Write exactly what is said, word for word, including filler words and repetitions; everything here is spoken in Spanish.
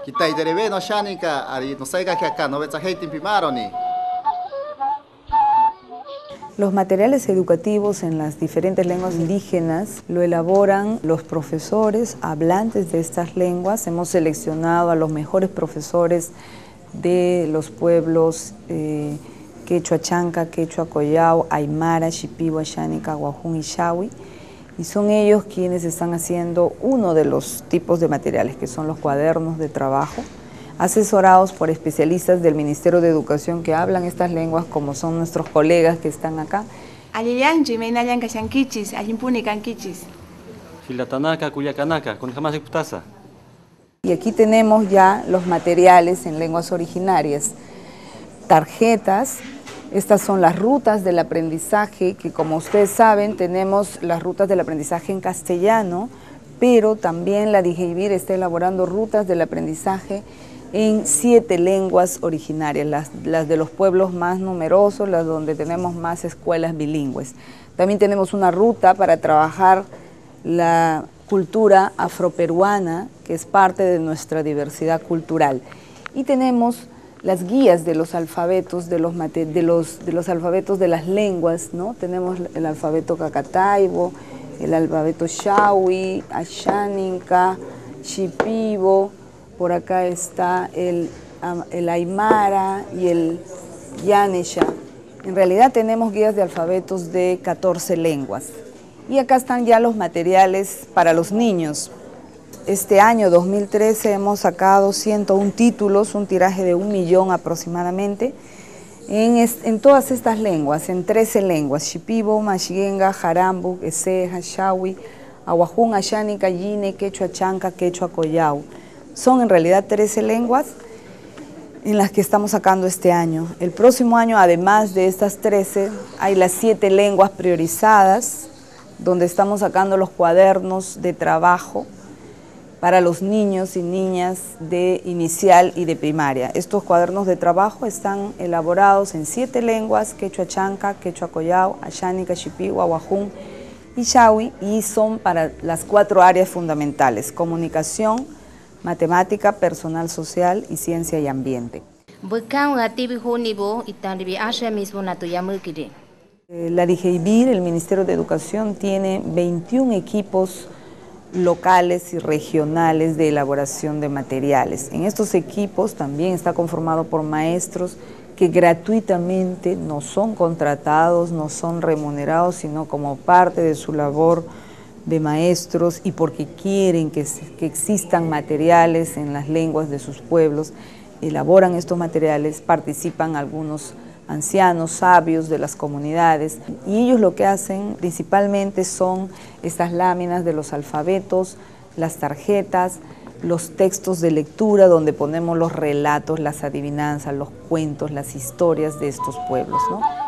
Kitaiderebe no shanika, ari no saiga que acá no ves a heitin pimaroni. Los materiales educativos en las diferentes lenguas indígenas lo elaboran los profesores hablantes de estas lenguas. Hemos seleccionado a los mejores profesores de los pueblos eh, Quechua Chanca, Quechua Collao, Aymara, Shipibo, Xánica, Guajún y Shawi. Y son ellos quienes están haciendo uno de los tipos de materiales, que son los cuadernos de trabajo, asesorados por especialistas del Ministerio de Educación que hablan estas lenguas, como son nuestros colegas que están acá. Y aquí tenemos ya los materiales en lenguas originarias, tarjetas. Estas son las rutas del aprendizaje, que como ustedes saben tenemos las rutas del aprendizaje en castellano, pero también la DIGEIBIR está elaborando rutas del aprendizaje en siete lenguas originarias, las, las de los pueblos más numerosos, las donde tenemos más escuelas bilingües. También tenemos una ruta para trabajar la cultura afroperuana, que es parte de nuestra diversidad cultural. Y tenemos las guías de los alfabetos de los, de los, de los alfabetos de las lenguas, ¿no? Tenemos el alfabeto Cacataibo, el alfabeto Shawi, Ashaninka, Shipibo, por acá está el, el Aymara y el Yanesha. En realidad tenemos guías de alfabetos de catorce lenguas. Y acá están ya los materiales para los niños. Este año, dos mil trece, hemos sacado ciento uno títulos, un tiraje de un millón aproximadamente, en, es, en todas estas lenguas, en trece lenguas: Shipibo, Mashigenga, Jarambu, Eseja, Shawi, Aguajún, Ashaninka, Yine, Quechua Chanca, Quechua Collao. Son en realidad trece lenguas en las que estamos sacando este año. El próximo año, además de estas trece, hay las siete lenguas priorizadas, donde estamos sacando los cuadernos de trabajo para los niños y niñas de inicial y de primaria. Estos cuadernos de trabajo están elaborados en siete lenguas: Quechua Chanca, Quechua Collao, Ashaninka, Shipibo, Aguajún y Shawi, y son para las cuatro áreas fundamentales: comunicación, matemática, personal social y ciencia y ambiente. La DIGEIBIR, el Ministerio de Educación, tiene veintiún equipos locales y regionales de elaboración de materiales. En estos equipos también está conformado por maestros que gratuitamente no son contratados, no son remunerados, sino como parte de su labor de maestros y porque quieren que, que existan materiales en las lenguas de sus pueblos, elaboran estos materiales, participan algunos ancianos, sabios de las comunidades, y ellos lo que hacen principalmente son estas láminas de los alfabetos, las tarjetas, los textos de lectura donde ponemos los relatos, las adivinanzas, los cuentos, las historias de estos pueblos, ¿no?